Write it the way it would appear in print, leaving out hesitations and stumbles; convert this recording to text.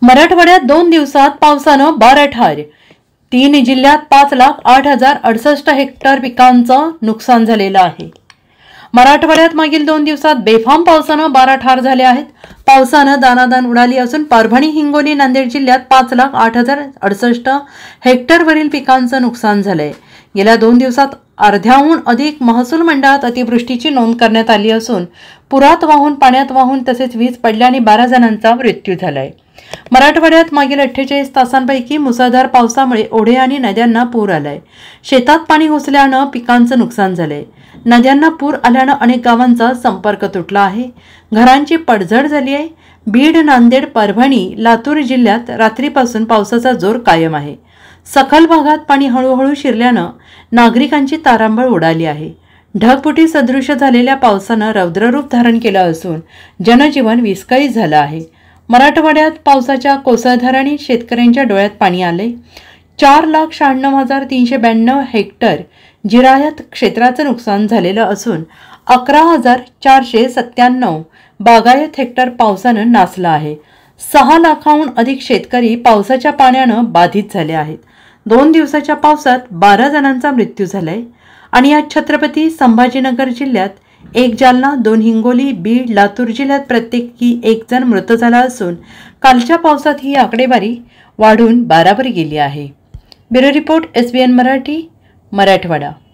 मराठवाड्यात 2 दिवसात पावसानं 12 ठार। 3 जिल्ह्यात 5,08,068 हेक्टर पिकांचं नुकसान झालेलं आहे। मराठवाड्यात मागील 2 दिवसात बेफाम पावसानं 12 ठार झाले आहेत। पावसानं दानादान उडाली असून परभणी, हिंगोली, नांदेड जिल्ह्यात 5,08,068 हेक्टरवरील पिकांचं नुकसान झालंय। गेल्या 2 दिवसात अर्ध्याहून अधिक महसूल मंडळात अतिवृष्टीची नोंद करण्यात आली असून पुरात वाहून, पाण्यात वाहून तसेच वीज पडल्याने 12 जणांचा मृत्यू झालाय। मराठवाड्यात मागील 48 तासांपैकी मुसळधार पावसामुळे ओढे आणि नद्यांना पूर आलाय। शेतात पाणी घुसल्यानं पिकांचं नुकसान झालंय। नद्यांना पूर आल्यानं अनेक गावांचा संपर्क तुटला आहे। घरांची पडझड झाली आहे। बीड, नांदेड, परभणी, लातूर जिल्ह्यात रात्रीपासून पावसाचा जोर कायम आहे। सखल भागात पाणी हळूहळू शिरल्यानं नागरिकांची तारांबळ उडाली आहे। ढगफुटी सदृश झालेल्या पावसानं रौद्ररूप धारण केलं असून जनजीवन विस्कळीत झालं आहे। मराठवाड्यात पावसाच्या कोसळधाराने शेतकऱ्यांच्या डोळ्यात पाणी आले। 4,96,392 हेक्टर जिरायत क्षेत्राचं नुकसान झालेलं असून 11,497 बागायत हेक्टर पावसानं नासलं आहे। 6 लाखाहून अधिक शेतकरी पावसाच्या पाण्यानं बाधित झाले आहेत। 2 दिवसाच्या पावसात 12 जणांचा मृत्यू झालाय आणि यात छत्रपती संभाजीनगर जिल्ह्यात 1 जालना, 2 हिंगोली, बीड, लातूर जिल्ह्यात प्रत्येकी 1 जण मृत झाला असून कालच्या पावसात ही आकडेवारी वाढून 12 वर गेली आहे। Bureau report, SBN Marathi, Marathwada.